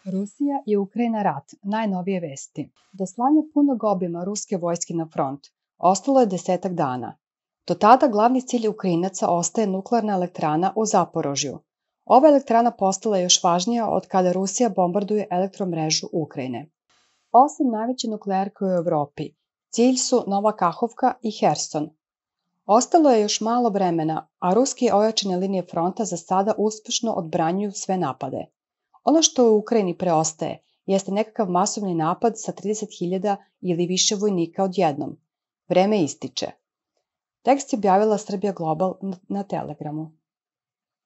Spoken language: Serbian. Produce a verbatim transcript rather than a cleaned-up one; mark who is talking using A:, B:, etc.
A: Rusija i Ukrajina rat, najnovije vesti. Do slanja punog obima ruske vojske na front ostalo je desetak dana. Do tada glavni cilj Ukrajinaca ostaje nuklearna elektrana u Zaporožju. Ova elektrana postala je još važnija od kada Rusija bombarduje elektromrežu Ukrajine. Osim najveće nuklearke u Evropi, cilj su Nova Kahovka i Herson. Ostalo je još malo vremena, a ruski ojačane linije fronta za sada uspešno odbranjuju sve napade. Ono što u Ukrajini preostaje jeste nekakav masovni napad sa trideset hiljada ili više vojnika odjednom. Vreme ističe. Tekst je objavila Srbija Global na Telegramu.